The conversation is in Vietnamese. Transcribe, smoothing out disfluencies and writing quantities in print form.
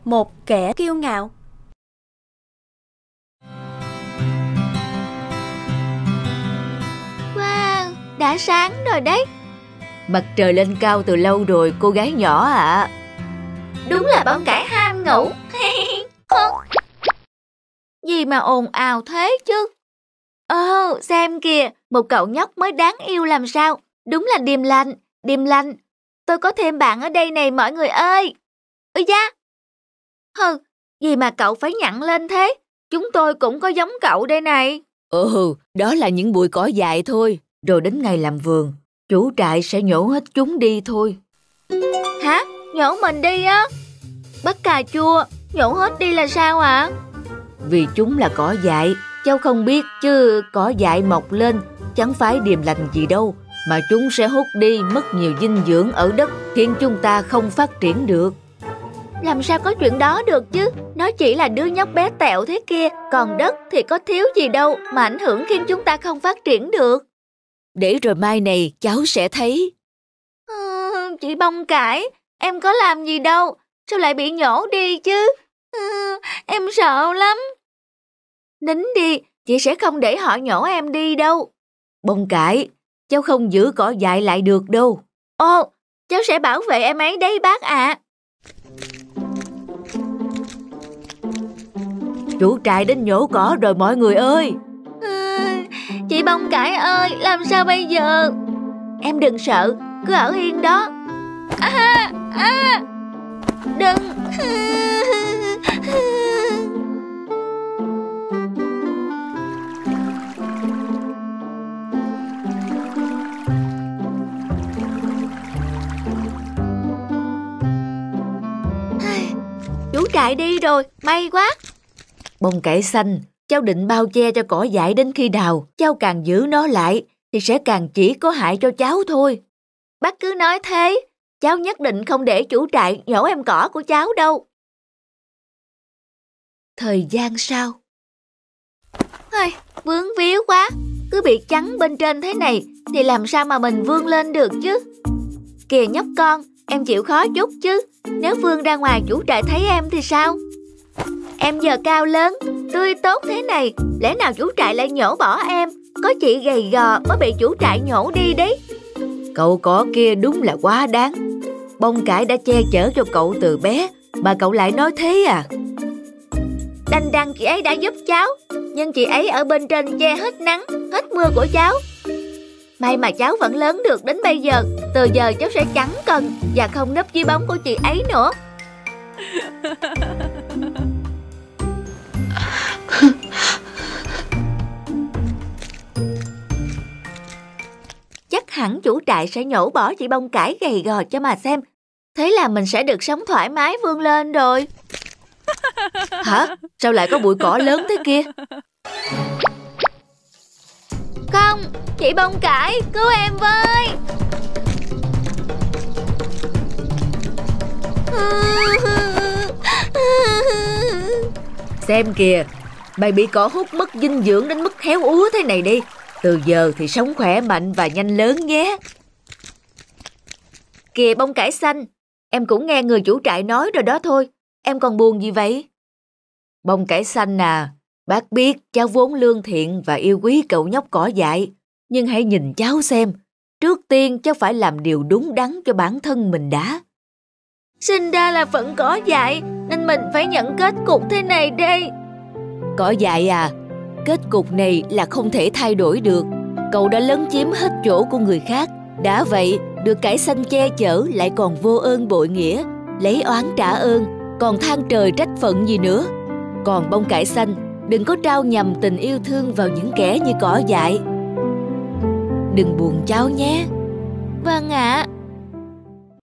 một kẻ kiêu ngạo. Wow, đã sáng rồi đấy. Mặt trời lên cao từ lâu rồi cô gái nhỏ ạ. Đúng là bông cải ham ngủ. Gì mà ồn ào thế chứ? Ồ, xem kìa, một cậu nhóc mới đáng yêu làm sao. Đúng là Điềm Lành, Điềm Lành. Tôi có thêm bạn ở đây này mọi người ơi. Ôi da. Hừ, gì mà cậu phải nhặn lên thế? Chúng tôi cũng có giống cậu đây này. Đó là những bụi cỏ dại thôi. Rồi đến ngày làm vườn, chủ trại sẽ nhổ hết chúng đi thôi. Hả? Nhổ mình đi á? Bắp cà chua, nhổ hết đi là sao ạ? Vì chúng là cỏ dại, cháu không biết chứ cỏ dại mọc lên chẳng phải điềm lành gì đâu, mà chúng sẽ hút đi mất nhiều dinh dưỡng ở đất, khiến chúng ta không phát triển được. Làm sao có chuyện đó được chứ? Nó chỉ là đứa nhóc bé tẹo thế kia, còn đất thì có thiếu gì đâu mà ảnh hưởng khiến chúng ta không phát triển được. Để rồi mai này cháu sẽ thấy. Chị Bông Cải, em có làm gì đâu, sao lại bị nhổ đi chứ? Em sợ lắm. Nín đi, chị sẽ không để họ nhổ em đi đâu. Bông Cải, cháu không giữ cỏ dại lại được đâu. Ồ, cháu sẽ bảo vệ em ấy đấy bác ạ. Chủ trại đến nhổ cỏ rồi mọi người ơi. Chị Bông Cải ơi, làm sao bây giờ? Em đừng sợ, cứ ở yên đó. Đừng. Chủ trại đi rồi, may quá. Bông cải xanh, cháu định bao che cho cỏ dại đến khi nào, cháu càng giữ nó lại thì sẽ càng chỉ có hại cho cháu thôi. Bác cứ nói thế, cháu nhất định không để chủ trại nhổ em cỏ của cháu đâu. Thời gian sau. Vướng víu quá, cứ bị chắn bên trên thế này thì làm sao mà mình vươn lên được chứ? Kìa nhóc con, em chịu khó chút chứ, nếu vươn ra ngoài chủ trại thấy em thì sao? Em giờ cao lớn, tươi tốt thế này, lẽ nào chủ trại lại nhổ bỏ em? Có chị gầy gò mới bị chủ trại nhổ đi đấy. Cậu cỏ kia đúng là quá đáng. Bông cải đã che chở cho cậu từ bé, mà cậu lại nói thế à? Đành rằng chị ấy đã giúp cháu, nhưng chị ấy ở bên trên che hết nắng, hết mưa của cháu. May mà cháu vẫn lớn được đến bây giờ, từ giờ cháu sẽ chẳng cần và không nấp dưới bóng của chị ấy nữa. Chắc hẳn chủ trại sẽ nhổ bỏ chị Bông Cải gầy gò cho mà xem. Thế là mình sẽ được sống thoải mái vươn lên rồi. Hả? Sao lại có bụi cỏ lớn thế kia? Không, chị Bông Cải, cứu em với. Xem kìa, mày bị cỏ hút mất dinh dưỡng đến mức héo úa thế này đi. Từ giờ thì sống khỏe mạnh và nhanh lớn nhé. Kìa Bông Cải xanh, em cũng nghe người chủ trại nói rồi đó thôi. Em còn buồn gì vậy? Bông cải xanh à, bác biết cháu vốn lương thiện và yêu quý cậu nhóc cỏ dại. Nhưng hãy nhìn cháu xem, trước tiên cháu phải làm điều đúng đắn cho bản thân mình đã. Sinh ra là phận cỏ dại, nên mình phải nhận kết cục thế này đây. Cỏ dại à, kết cục này là không thể thay đổi được. Cậu đã lấn chiếm hết chỗ của người khác. Đã vậy, được cải xanh che chở lại còn vô ơn bội nghĩa, lấy oán trả ơn, còn than trời trách phận gì nữa. Còn bông cải xanh, đừng có trao nhầm tình yêu thương vào những kẻ như cỏ dại. Đừng buồn cháu nhé. Vâng ạ.